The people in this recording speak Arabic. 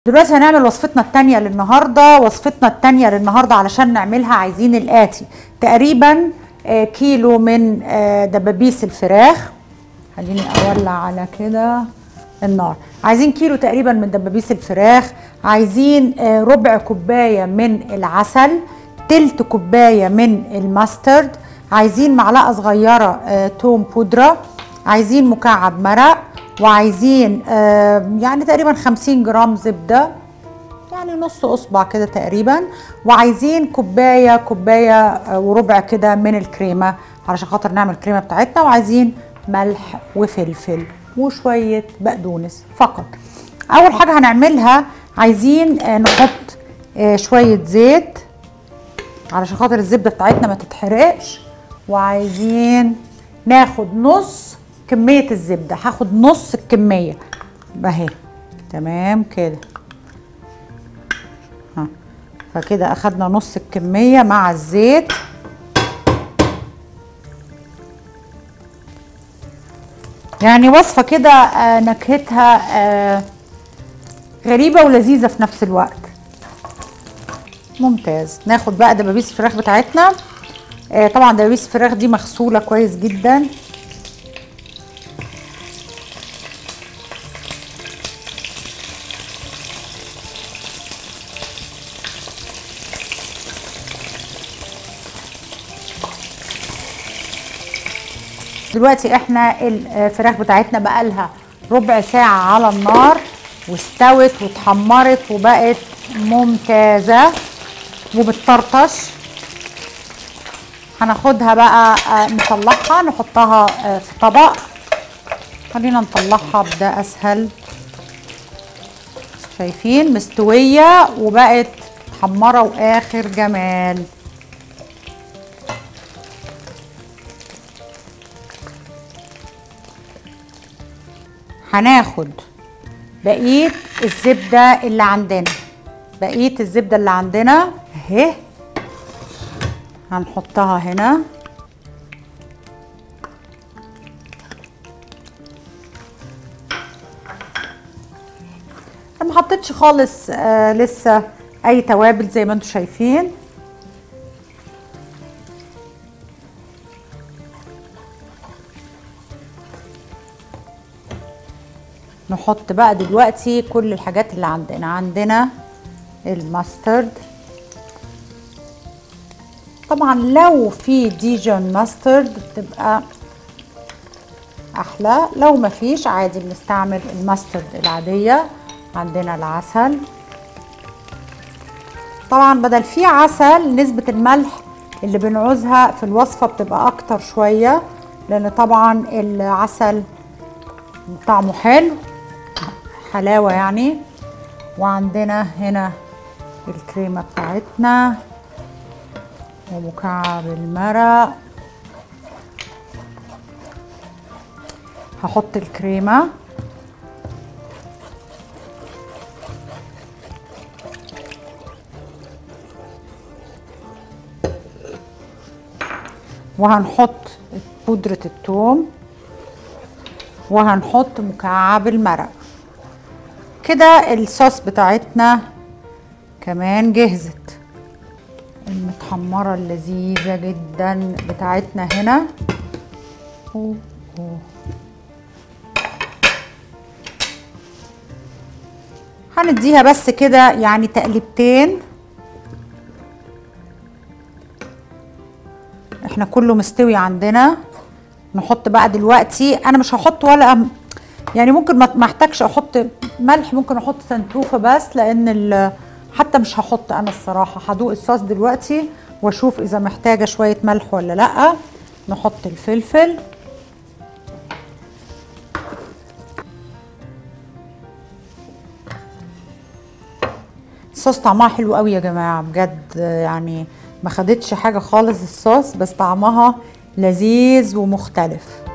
دلوقتي هنعمل وصفتنا التانية للنهاردة. علشان نعملها عايزين الآتي: تقريبا كيلو من دبابيس الفراخ. خليني أولع على كده النار. عايزين كيلو تقريبا من دبابيس الفراخ، عايزين ربع كوباية من العسل، تلت كوباية من الماسترد، عايزين معلقة صغيرة توم بودرة، عايزين مكعب مرق، وعايزين يعني تقريبا 50 جرام زبدة، يعني نص اصبع كده تقريبا، وعايزين كوباية وربع كده من الكريمة علشان خاطر نعمل الكريمة بتاعتنا، وعايزين ملح وفلفل وشوية بقدونس فقط. اول حاجة هنعملها عايزين نحط شوية زيت علشان خاطر الزبدة بتاعتنا ما تتحرقش، وعايزين ناخد نص كمية الزبدة. هاخد نص الكمية اهي، تمام كده. فكده اخدنا نص الكمية مع الزيت. يعني وصفة كده نكهتها غريبة ولذيذة في نفس الوقت. ممتاز. ناخد بقى دبابيس الفراخ بتاعتنا. طبعا دبابيس الفراخ دي مغسولة كويس جدا. دلوقتي احنا الفراخ بتاعتنا بقالها ربع ساعة على النار، واستوت واتحمرت وبقت ممتازة وبتطرطش. هناخدها بقى نطلعها، نحطها في طبق. خلينا نطلعها بده اسهل. شايفين مستوية وبقت محمرة واخر جمال. هناخد بقية الزبدة اللي عندنا اهي، هنحطها هنا. انا ما حطيتش خالص لسه اي توابل زي ما انتم شايفين. نحط بقى دلوقتي كل الحاجات اللي عندنا الماسترد. طبعا لو في ديجون ماسترد بتبقى احلى، لو ما فيش عادي بنستعمل الماسترد العادية. عندنا العسل. طبعا بدل فيه عسل نسبة الملح اللي بنعوزها في الوصفة بتبقى اكتر شوية، لان طبعا العسل طعمه حلو، حلاوة يعني. وعندنا هنا الكريمة بتاعتنا ومكعب المرق. هحط الكريمة وهنحط بودرة الثوم وهنحط مكعب المرق. كده الصوص بتاعتنا كمان جهزت. المتحمرة اللذيذة جدا بتاعتنا هنا. هنديها بس كده يعني تقليبتين. احنا كله مستوي عندنا. نحط بقى دلوقتي، انا مش هحط ولا يعني ممكن ما احتاجش احط ملح، ممكن احط سنتوفه بس، لان حتى مش هحط انا الصراحه. هدوق الصوص دلوقتي واشوف اذا محتاجه شويه ملح ولا لا. نحط الفلفل. الصوص طعمها حلو قوي يا جماعه بجد، يعني ما خدتش حاجه خالص الصوص، بس طعمها لذيذ ومختلف.